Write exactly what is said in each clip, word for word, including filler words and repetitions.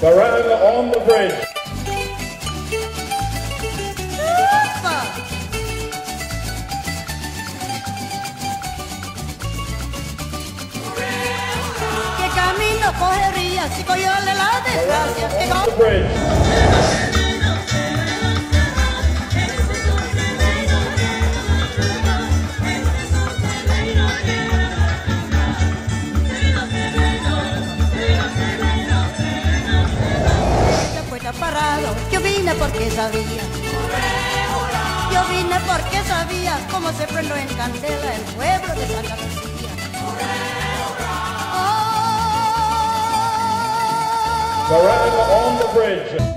Baranga on the bridge. ¿Qué camino cogería si cogióle la desgracia? Que On the bridge. Parado, yo vine porque sabía, yo vine porque sabía cómo se prendó en candela el pueblo de Santa Lucía. Oh. Baranga on the bridge.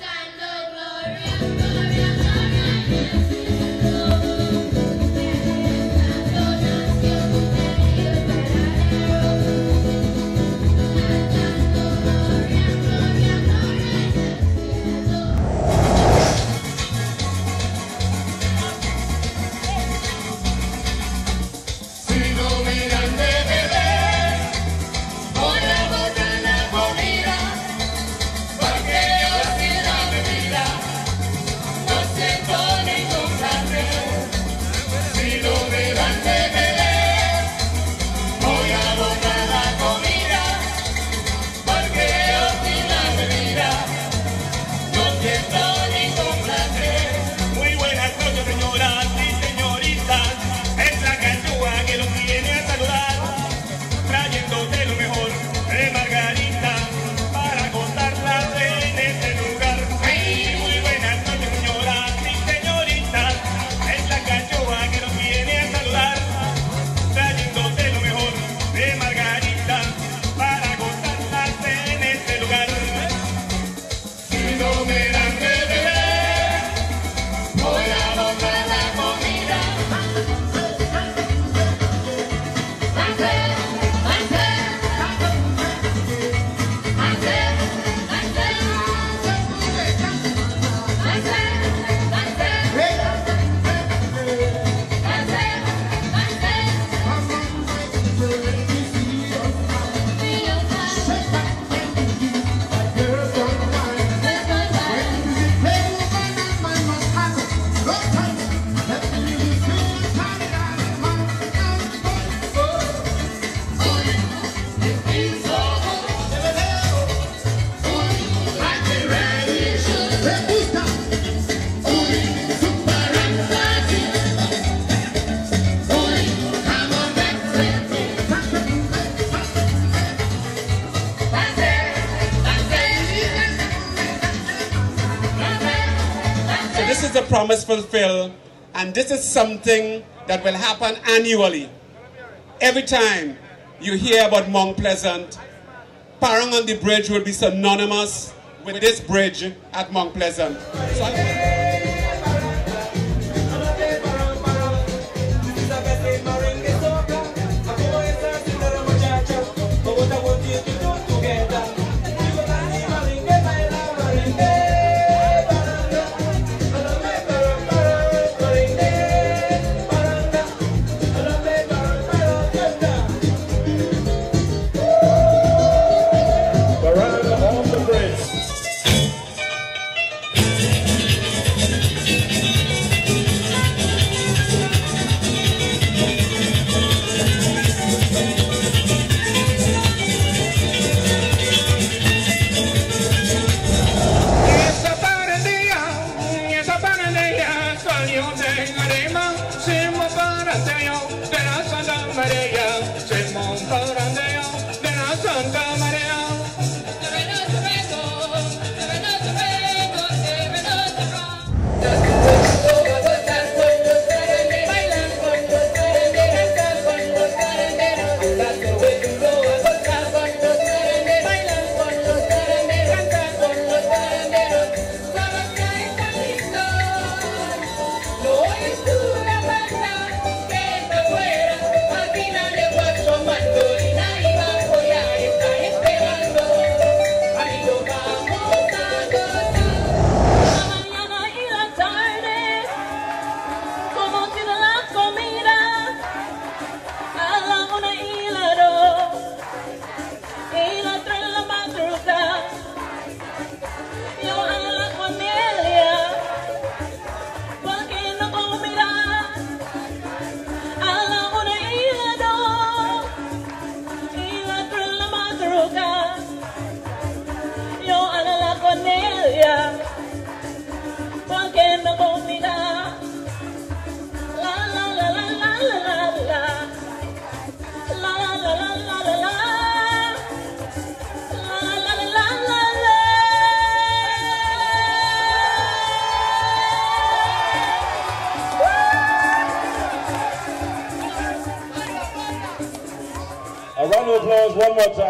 This is a promise fulfilled, and this is something that will happen annually. Every time you hear about Mount Pleasant, Parang on the Bridge will be synonymous with this bridge at Mount Pleasant. So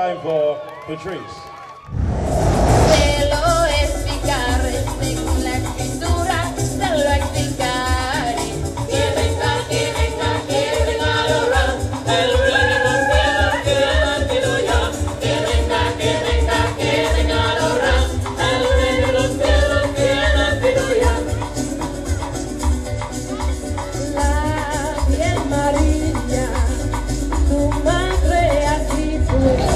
time for Patrice. Te lo explicaré según la escritura, te lo explicaré. Que venga, que venga, que venga ahora, el único cielo que ha nacido ya. Que venga, que venga, que venga ahora, el único cielo que ha nacido ya. La Virgen María, tu madre así fue.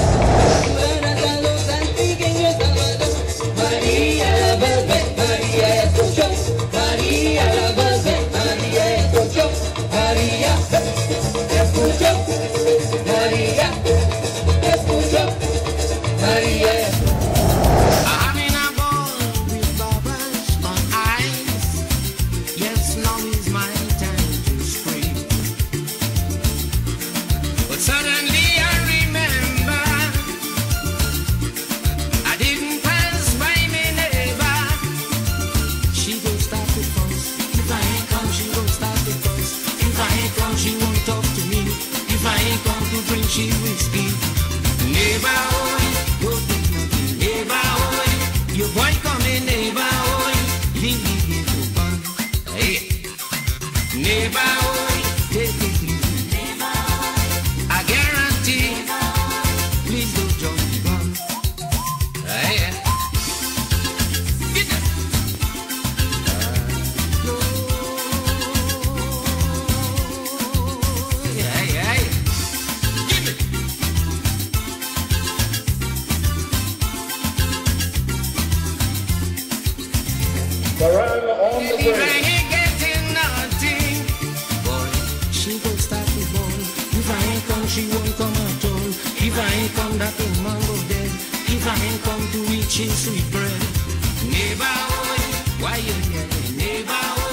She whiskey, neighbor, oh, neighbor, oh, your boy coming, neighbor, oh, leave me to fun, hey, neighbor, oh, take it easy, neighbor, I guarantee, please don't jump the gun, hey, get that, uh, hey, hey. Barang on the If I bridge. ain't getting nothing, boy, she gon' start the ball. If I ain't come, she won't come at all. If I ain't come, that woman go dead. If I ain't come to eat she sweet bread. Neighbor, oh, why you yelling? Neighbor,